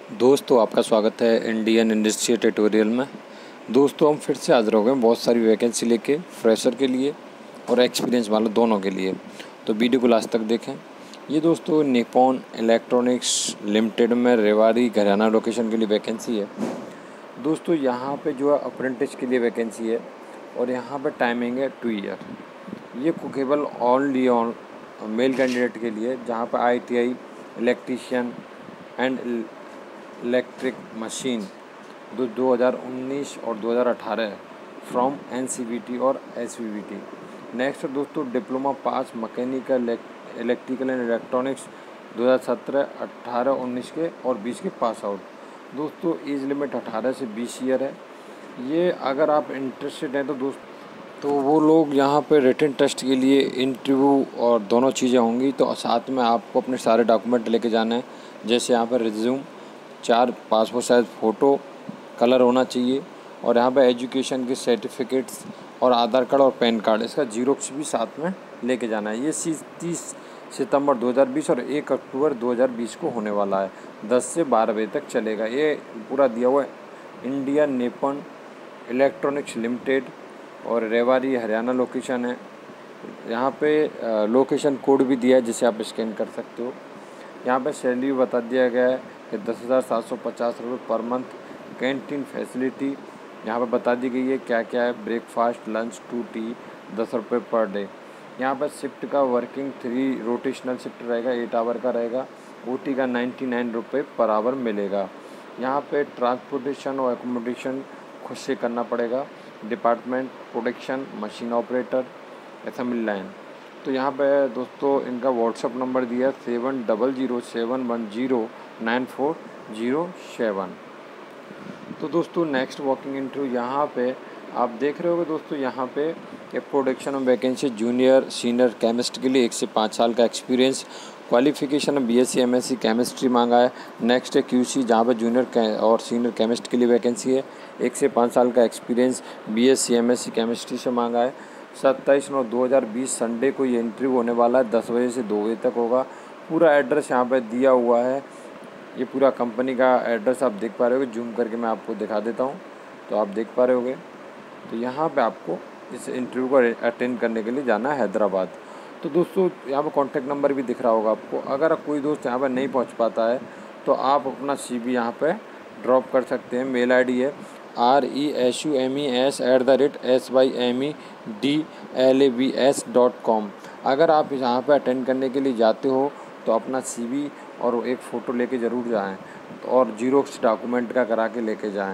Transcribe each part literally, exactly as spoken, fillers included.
दोस्तों आपका स्वागत है इंडियन इंडस्ट्री ट्यूटोरियल में। दोस्तों हम फिर से हाजिर हो गए बहुत सारी वैकेंसी लेके, फ्रेशर के लिए और एक्सपीरियंस वालों दोनों के लिए। तो वीडियो को लास्ट तक देखें। ये दोस्तों निप्पॉन इलेक्ट्रॉनिक्स लिमिटेड में रेवाड़ी हरियाणा लोकेशन के लिए वैकेंसी है। दोस्तों यहाँ पे जो है अप्रेंटिस के लिए वैकेंसी है और यहाँ पे टाइमिंग है टू ईयर। ये केवल ओनली ऑन मेल कैंडिडेट के लिए, जहाँ पर I T I electrician and electric machine दो दो हज़ार उन्नीस और दो हज़ार अठारह from N C V T और S C V T. Next दोस्तों diploma pass mechanical electrical and electronics दो हज़ार सत्रह अठारह उन्नीस के और बीस के पास आउट। दोस्तों एज लिमिट अठारह से बीस ईयर है। ये अगर आप इंटरेस्टेड हैं तो दोस्त तो वो लोग यहाँ पे रिटन टेस्ट के लिए इंटरव्यू और दोनों चीज़ें होंगी। तो साथ में आपको अपने सारे डॉक्यूमेंट लेके जाना है, जैसे यहाँ पर रिज्यूम, चार पासपोर्ट साइज फ़ोटो कलर होना चाहिए और यहाँ पे एजुकेशन के सर्टिफिकेट्स और आधार कार्ड और पैन कार्ड, इसका जीरोक्स भी साथ में लेके जाना है। ये सी तीस सितंबर दो हज़ार बीस और एक अक्टूबर दो हज़ार बीस को होने वाला है। दस से बारह बजे तक चलेगा। ये पूरा दिया हुआ है इंडिया निप्पॉन इलेक्ट्रॉनिक्स लिमिटेड और रेवाड़ी हरियाणा लोकेशन है। यहाँ पे लोकेशन कोड भी दिया है जिसे आप स्कैन कर सकते हो। यहाँ पे सैलरी बता दिया गया है कि दस हज़ार सात सौ पचास रुपये पर मंथ। कैंटीन फैसिलिटी यहाँ पे बता दी गई है क्या क्या है। ब्रेकफास्ट, लंच, टू टी दस रुपये पर डे। यहाँ पर शिफ्ट का वर्किंग थ्री रोटेशनल शिफ्ट रहेगा, एट आवर का रहेगा। ओ टी का नाइन्टी नाइन रुपये पर आवर मिलेगा। यहाँ पे ट्रांसपोर्टेशन और एकोमोडेशन खुद से करना पड़ेगा। Department production, machine operator, assembly line. तो यहाँ पे दोस्तों इनका व्हाट्सअप नंबर दिया है seven double zero seven one zero nine four zero seven. तो दोस्तों नेक्स्ट वॉकिंग इंटरव्यू यहाँ पे आप देख रहे होगे। दोस्तों यहाँ पे एक प्रोडक्शन में वैकेंसी जूनियर सीनियर केमिस्ट के लिए एक से पाँच साल का एक्सपीरियंस। क्वालिफिकेशन में B S C M S C chemistry मांगा है। नेक्स्ट है क्यू सी, जहाँ पर जूनियर और सीनियर केमिस्ट के लिए वैकेंसी है। एक से पाँच साल का experience B S C M S C chemistry से मांगा है। सत्ताईस नौ दो हज़ार बीस संडे को ये इंटरव्यू होने वाला है। दस बजे से दो बजे तक होगा। पूरा एड्रेस यहाँ पर दिया हुआ है। ये पूरा कंपनी का एड्रेस आप देख पा रहे होगे। जूम करके मैं आपको दिखा देता हूँ तो आप देख पा रहे होगे। तो यहाँ पे आपको इस इंटरव्यू को अटेंड करने के लिए जाना है हैदराबाद। तो दोस्तों यहाँ पे कॉन्टैक्ट नंबर भी दिख रहा होगा आपको। अगर कोई दोस्त यहाँ पर नहीं पहुँच पाता है तो आप अपना सी वी यहाँ पर ड्रॉप कर सकते हैं। मेल आई डी है R E S U M E S at the rate S Y M E D L A V S dot com. अगर आप यहाँ पर अटेंड करने के लिए जाते हो तो अपना सी वी और एक फ़ोटो लेके ज़रूर जाएं और जीरोक्स डॉक्यूमेंट का करा के लेके जाएं।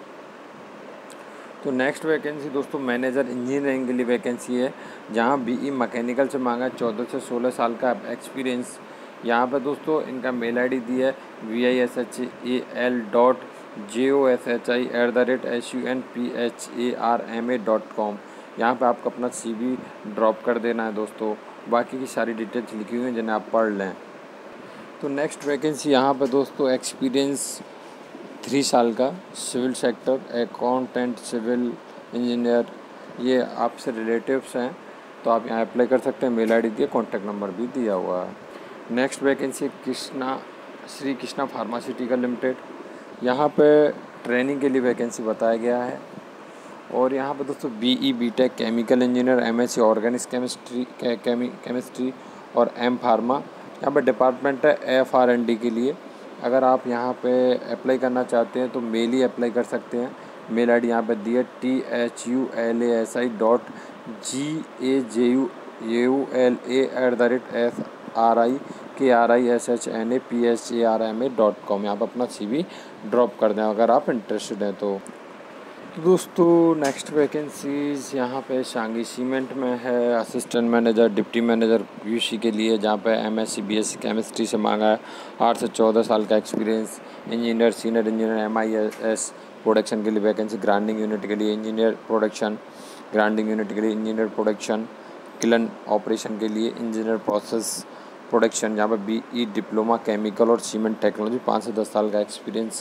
तो नेक्स्ट वैकेंसी दोस्तों मैनेजर इंजीनियरिंग के लिए वैकेंसी है, जहां बी ई मैकेनिकल से मांगा है। चौदह से सोलह साल का एक्सपीरियंस। यहाँ पर दोस्तों इनका मेल आई डी दिया है V I S H A L dot J O S H I at the rate S U N P H A R M A dot com. यहाँ पर आपको अपना सी वी ड्रॉप कर देना है दोस्तों। बाकी की सारी डिटेल्स लिखी हुई हैं जिन्हें आप पढ़ लें। तो नेक्स्ट वैकेंसी यहाँ पर दोस्तों एक्सपीरियंस थ्री साल का civil sector accountant, civil engineer, ये आपसे रिलेटिव्स हैं तो आप यहाँ अप्लाई कर सकते हैं। मेल आई डी दिया, कॉन्टैक्ट नंबर भी दिया हुआ है। Next vacancy Krishna Shri Krishna pharmaceutical limited. यहाँ पे ट्रेनिंग के लिए वैकेंसी बताया गया है। और यहाँ पर दोस्तों B E B tech chemical engineer, M S C organic chemistry chemistry और एम फार्मा। यहाँ पर डिपार्टमेंट है एफ आर एन डी के लिए। अगर आप यहाँ पे अप्लाई करना चाहते हैं तो मेल ही अप्लाई कर सकते हैं। मेल आई डी यहाँ पर दी है T H U L A S I dot G A J U U L A at the rate F R I K R I S H N A P S A R M A dot com. यहाँ पर अपना सी we drop कर दें अगर आप interested हैं तो। तो दोस्तों नेक्स्ट वैकेंसीज़ यहाँ पे शांगी सीमेंट में है। Assistant manager, deputy manager UC के लिए, जहाँ पे एमएससी बीएससी केमिस्ट्री से मांगा है। आठ से चौदह साल का experience. Engineer, senior engineer MIS production के लिए वैकेंसी। ग्राइंडिंग यूनिट के लिए इंजीनियर प्रोडक्शन, ग्राइंडिंग यूनिट के लिए इंजीनियर प्रोडक्शन, किलन ऑपरेशन के लिए इंजीनियर प्रोसेस प्रोडक्शन, जहाँ पर बी ई डिप्लोमा केमिकल और सीमेंट टेक्नोलॉजी, पाँच से दस साल का एक्सपीरियंस।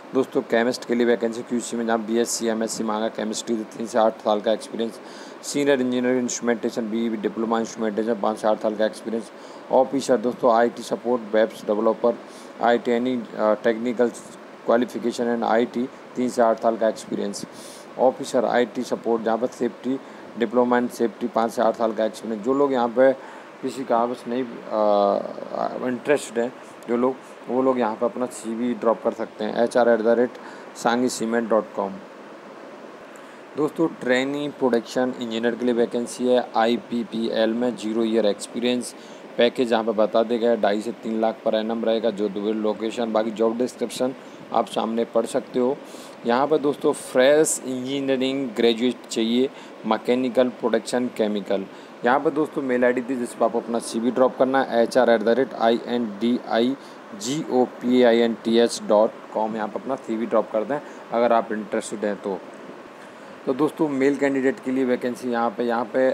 दोस्तों केमिस्ट के लिए वैकेंसी क्यूसी में जहाँ बीएससी एमएससी मांगा, केमिस्ट्री तीन से आठ साल का experience, senior engineer instrumentation B diploma instrumentation पाँच से आठ साल का एक्सपीरियंस। ऑफिसर दोस्तों IT support, webs developer, IT any technical qualification and IT तीन से आठ साल का एक्सपीरियंस। ऑफिसर आईटी सपोर्ट जहाँ पर सेफ्टी डिप्लोमा एंड सेफ्टी पाँच से आठ साल का एक्सपीरियंस। जो लोग यहाँ पे किसी का बस नहीं इंटरेस्टेड है जो लोग, वो लोग यहाँ पर अपना सीवी ड्रॉप कर सकते हैं H R at the rate Sanghi cement dot com. दोस्तों ट्रेनिंग प्रोडक्शन इंजीनियर के लिए वैकेंसी है आई पी पी एल में, जीरो ईयर एक्सपीरियंस। पैकेज यहाँ पे बता दिया गया ढाई से तीन लाख पर एनम रहेगा, जो दुबई लोकेशन। बाकी जॉब डिस्क्रिप्शन आप सामने पढ़ सकते हो। यहाँ पर दोस्तों फ्रेश इंजीनियरिंग ग्रेजुएट चाहिए, मैकेनिकल प्रोडक्शन केमिकल। यहाँ पर दोस्तों मेल आई डी थी जिस पर आप अपना सी वी ड्रॉप करना है H R at the rate I N D I G O P I N T H dot com. यहाँ पर अपना सी वी ड्रॉप कर दें अगर आप इंटरेस्टेड हैं तो। तो दोस्तों मेल कैंडिडेट के लिए वैकेंसी यहाँ पे यहाँ पे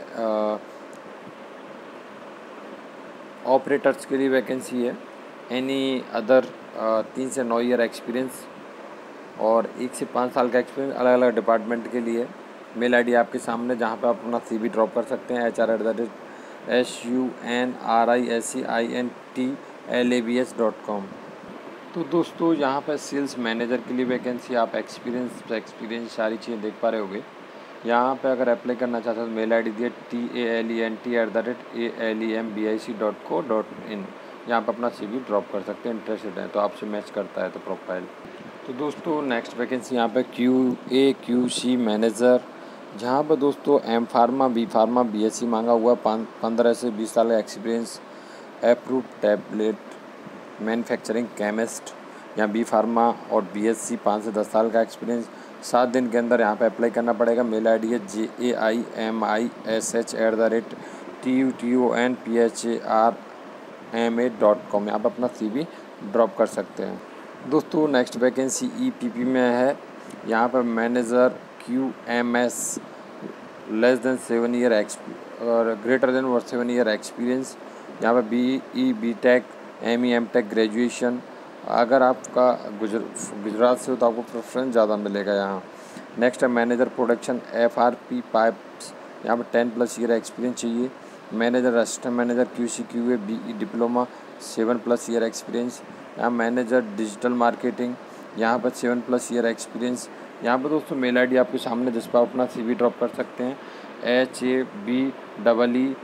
ऑपरेटर्स के लिए वैकेंसी है, एनी अदर तीन से नौ ईयर एक्सपीरियंस और एक से पाँच साल का एक्सपीरियंस अलग अलग डिपार्टमेंट के लिए। मेल आईडी आपके सामने जहाँ पे आप अपना सीवी ड्रॉप कर सकते हैं H R at the rate S U N R I S C I N T L A B S dot com. तो दोस्तों यहाँ पर सेल्स मैनेजर के लिए वैकेंसी, आप एक्सपीरियंस एक्सपीरियंस सारी चीज़ें देख पा रहे होगे। यहाँ पे अगर अप्लाई करना चाहते हो तो मेल आई डी दिए T A L E N T at the rate A L E M B I C dot co dot in. यहाँ पर अपना सी वी ड्रॉप कर सकते हैं, इंटरेस्टेड है तो आपसे मैच करता है तो प्रोफाइल। तो दोस्तों नेक्स्ट वैकेंसी यहाँ पे Q A Q C manager, जहाँ पर दोस्तों M pharma B pharma B S C मांगा हुआ, पंद्रह से बीस साल का experience. Approve tablet manufacturing chemist, यहाँ बी फार्मा और बी एस सी पाँच से दस साल का एक्सपीरियंस। सात दिन के अंदर यहाँ पे अप्लाई करना पड़ेगा। मेल आई डी है J A I M I S H at the rate T U T O N P H A R M A dot com. यहाँ पर अपना सी वी ड्रॉप कर सकते हैं। दोस्तों next vacancy E P P में है, यहाँ पर manager Q M S, less than seven year exp और ग्रेटर देन और सेवन ईयर एक्सपीरियंस। यहाँ पर B E B tech M E M tech graduation. अगर आपका गुजर गुजरात से हो तो आपको प्रेफरेंस ज़्यादा मिलेगा यहाँ। नेक्स्ट है manager production F R P pipes, यहाँ पर टेन प्लस ईयर एक्सपीरियंस चाहिए। Manager assistant manager Q C Q A B E diploma seven plus year experience. यहाँ मैनेजर डिजिटल मार्केटिंग, यहाँ पर सेवन प्लस ईयर एक्सपीरियंस। यहाँ पर दोस्तों mail I D आपके सामने जिस पर अपना सी वी ड्रॉप कर सकते हैं H A B double E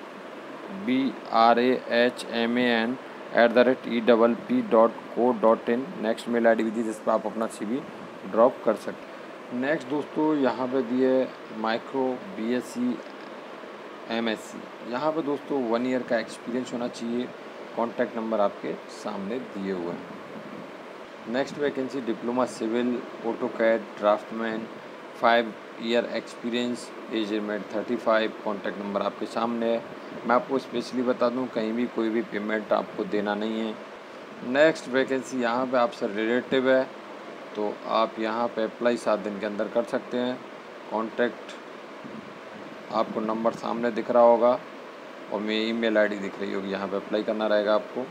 B R A H M A N at the rate E double P dot co dot in. Next mail I D भी जिस पर आप अपना सी वी ड्रॉप कर सकते हैं। नेक्स्ट दोस्तों यहाँ पे दिए micro B S C M S C, यहाँ पे दोस्तों वन ईयर का एक्सपीरियंस होना चाहिए। कॉन्टैक्ट नंबर आपके सामने दिए हुए हैं। Next vacancy diploma civil auto CAD draftman, five year experience, age limit thirty five. Contact number आपके सामने है। मैं आपको स्पेशली बता दूं कहीं भी कोई भी पेमेंट आपको देना नहीं है। नेक्स्ट वैकेंसी यहाँ पे आपसे रिलेटिव है तो आप यहाँ पे अप्लाई सात दिन के अंदर कर सकते हैं। कॉन्टैक्ट आपको नंबर सामने दिख रहा होगा और मेरी ईमेल आईडी दिख रही होगी, यहाँ पे अप्लाई करना रहेगा आपको।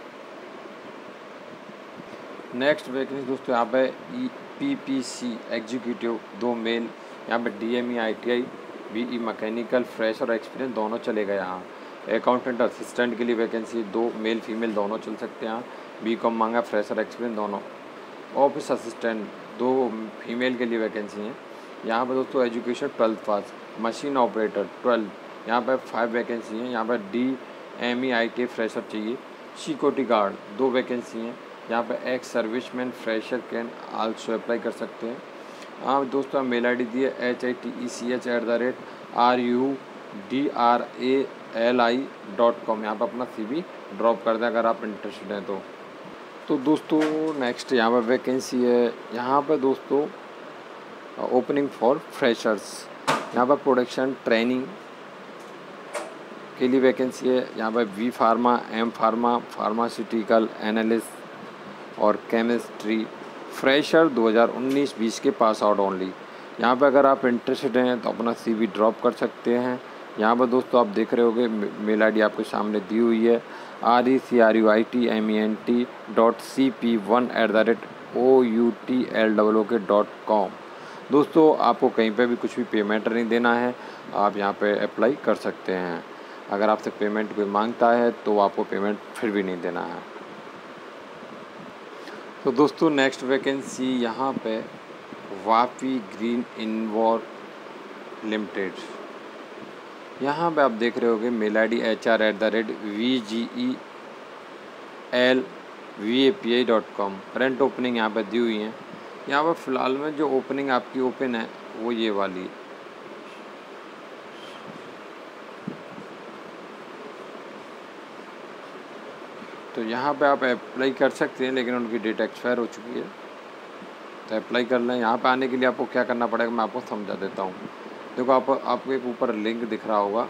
नेक्स्ट वैकेंसी दोस्तों यहाँ पे E P P C executive, दो मेल, यहाँ पे D M E I T I B E mechanical fresh और एक्सपीरियंस दोनों चलेगा। यहाँ अकाउंटेंट असिस्टेंट के लिए वैकेंसी दो, मेल फीमेल दोनों चल सकते हैं। यहाँ बी कॉम मांगा, फ्रेश और एक्सपीरियंस दोनों। ऑफिस असिस्टेंट दो फीमेल के लिए वैकेंसी हैं। यहाँ पर दोस्तों education twelfth pass. Machine operator twelve, यहाँ पर फाइव वैकेंसी हैं। यहाँ पर D M E I T fresher चाहिए। सिक्योरिटी गार्ड दो वैकेंसी हैं। यहाँ पर ex serviceman fresher can also apply कर सकते हैं। हाँ दोस्तों मेल आई डी दिए H I T E C H at the rate R U D R A L I dot com. यहाँ पर अपना सी वी ड्रॉप कर दें अगर आप इंटरेस्टेड हैं तो। तो दोस्तों नेक्स्ट यहाँ पर वैकेंसी है, यहाँ पर दोस्तों ओपनिंग फॉर फ्रेशर्स, यहाँ पर प्रोडक्शन ट्रेनिंग के लिए वैकेंसी है। यहाँ पर B pharma, M pharma, pharmaceutical analyst और केमिस्ट्री फ्रेशर दो हज़ार उन्नीस बीस के पास आउट ओनली। यहाँ पर अगर आप इंटरेस्टेड हैं तो अपना सीवी ड्रॉप कर सकते हैं। यहाँ पर दोस्तों आप देख रहे होगे मेल आईडी आपके सामने दी हुई है R E C R U I T M E N T dot C P one at the rate O U T L double O K dot com. दोस्तों आपको कहीं पे भी कुछ भी पेमेंट नहीं देना है, आप यहाँ पे अप्लाई कर सकते हैं। अगर आपसे पेमेंट कोई मांगता है तो आपको पेमेंट फिर भी नहीं देना है। तो दोस्तों नेक्स्ट वैकेंसी यहाँ पे वापी ग्रीन इनवॉर लिमिटेड, यहाँ पे आप देख रहे होगे mail I D H R at the rate V G E L V A P I dot com. Current opening यहाँ पे दी हुई है। यहाँ पर फ़िलहाल में जो ओपनिंग आपकी ओपन है वो ये वाली है। तो यहाँ पे आप अप्लाई कर सकते हैं, लेकिन उनकी डेट एक्सपायर हो चुकी है, तो अप्लाई कर लें। यहाँ पे आने के लिए आपको क्या करना पड़ेगा मैं आपको समझा देता हूँ। देखो आप आपको एक ऊपर लिंक दिख रहा होगा,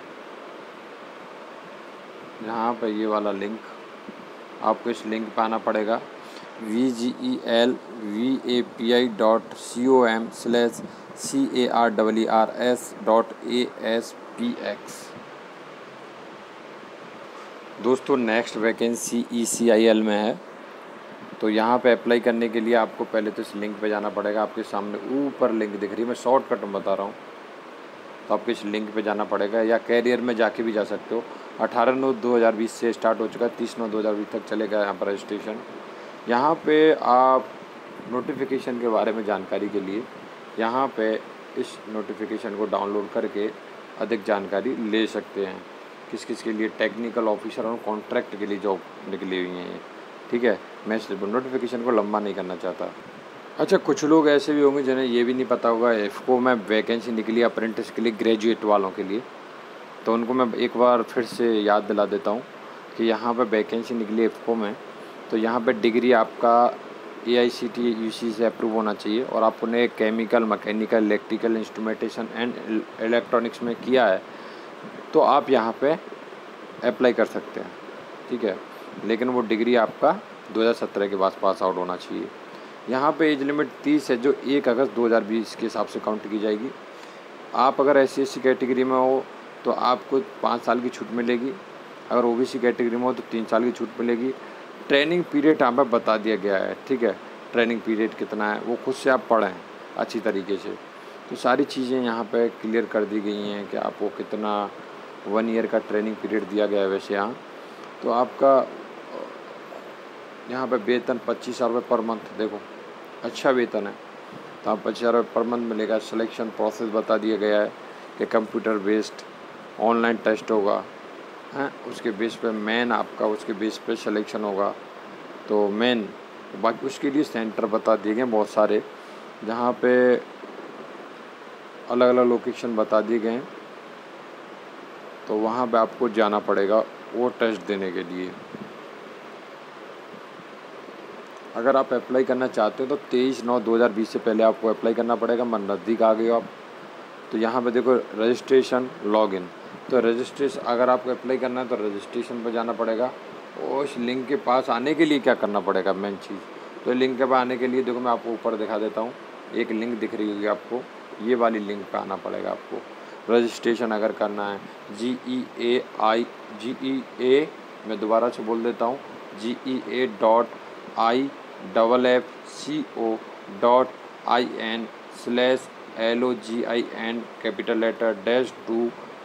यहाँ पे ये वाला लिंक, आपको इस लिंक पे आना पड़ेगा V G E L V A P I dot C O M slash C A R double R S dot A S P X. दोस्तों next vacancy E C I L में है। तो यहाँ पे apply करने के लिए आपको पहले तो इस लिंक पे जाना पड़ेगा। आपके सामने ऊपर लिंक दिख रही है, मैं शॉर्टकट में बता रहा हूँ। तो आपको इस लिंक पे जाना पड़ेगा, या कैरियर में जाके भी जा सकते हो। अठारह नौ दो हज़ार बीस से स्टार्ट हो चुका है, तीस नौ दो हज़ार बीस तक चलेगा यहाँ पर रजिस्ट्रेशन। यहाँ पे आप नोटिफिकेशन के बारे में जानकारी के लिए यहाँ पे इस नोटिफिकेशन को डाउनलोड करके अधिक जानकारी ले सकते हैं। किस किस के लिए, टेक्निकल ऑफिसर और कॉन्ट्रैक्ट के लिए जॉब निकली हुई हैं ये, ठीक है। मैं इस नोटिफिकेशन को लंबा नहीं करना चाहता। अच्छा, कुछ लोग ऐसे भी होंगे जिन्हें ये भी नहीं पता होगा इफ़को में वैकेंसी निकली अप्रेंटिस के लिए, ग्रेजुएट वालों के लिए। तो उनको मैं एक बार फिर से याद दिला देता हूँ कि यहाँ पर वैकेंसी निकली इफ़को में। तो यहाँ पर डिग्री आपका ए आई सी टी यू सी से अप्रूव होना चाहिए, और आपने chemical, mechanical, electrical, instrumentation and electronics में किया है तो आप यहाँ पे अप्लाई कर सकते हैं, ठीक है। लेकिन वो डिग्री आपका दो हज़ार सत्रह के बाद पास आउट होना चाहिए। यहाँ पे एज लिमिट तीस है, जो एक अगस्त दो हज़ार बीस के हिसाब से काउंट की जाएगी। आप अगर S C S C category में हो तो आपको पाँच साल की छूट मिलेगी, अगर ओ बी सी कैटेगरी में हो तो तीन साल की छूट मिलेगी। ट्रेनिंग पीरियड यहाँ पर बता दिया गया है, ठीक है। ट्रेनिंग पीरियड कितना है वो खुद से आप पढ़ें अच्छी तरीके से। तो सारी चीज़ें यहाँ पे क्लियर कर दी गई हैं कि आपको कितना वन ईयर का ट्रेनिंग पीरियड दिया गया है वैसे यहाँ। तो आपका यहाँ पे वेतन पच्चीस हज़ार रुपये पर मंथ, देखो अच्छा वेतन है। तो आप पच्चीस हज़ार रुपये पर मंथ मिलेगा। सिलेक्शन प्रोसेस बता दिया गया है कि कंप्यूटर बेस्ड ऑनलाइन टेस्ट होगा, हैं उसके बेस पे मेन आपका उसके बेस पे सिलेक्शन होगा। तो मेन बाकी उसके लिए सेंटर बता दिए गए बहुत सारे, जहाँ पे अलग अलग लोकेशन बता दिए गए हैं। तो वहाँ पे आपको जाना पड़ेगा वो टेस्ट देने के लिए। अगर आप अप्लाई करना चाहते हो तो तेईस नौ दो हज़ार बीस से पहले आपको अप्लाई करना पड़ेगा। मन नज़दीक आ गए हो आप, तो यहाँ पे देखो रजिस्ट्रेशन लॉगिन। तो रजिस्ट्रेशन अगर आपको अप्लाई करना है तो रजिस्ट्रेशन पर जाना पड़ेगा। और उस लिंक के पास आने के लिए क्या करना पड़ेगा मेन चीज़, तो लिंक के पास आने के लिए देखो मैं आपको ऊपर दिखा देता हूँ। एक लिंक दिख रही होगी आपको, ये वाली लिंक पे आना पड़ेगा आपको। रजिस्ट्रेशन अगर करना है जी ई ए आई जी ई ए मैं दोबारा से बोल देता हूँ G E A dot I double F C O dot I N slash L O G I N capital letter dash two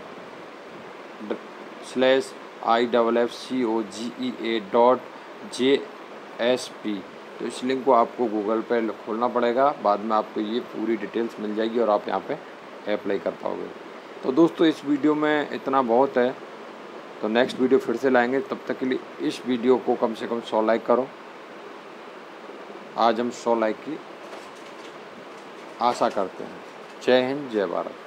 slash I double F C O G E A dot J S P. तो इस link को आपको Google पे खोलना पड़ेगा, बाद में आपको ये पूरी डिटेल्स मिल जाएगी और आप यहाँ पे अप्लाई कर पाओगे। तो दोस्तों इस वीडियो में इतना बहुत है, तो नेक्स्ट वीडियो फिर से लाएंगे। तब तक के लिए इस वीडियो को कम से कम सौ लाइक करो। आज हम सौ लाइक की आशा करते हैं। जय हिंद, जय भारत।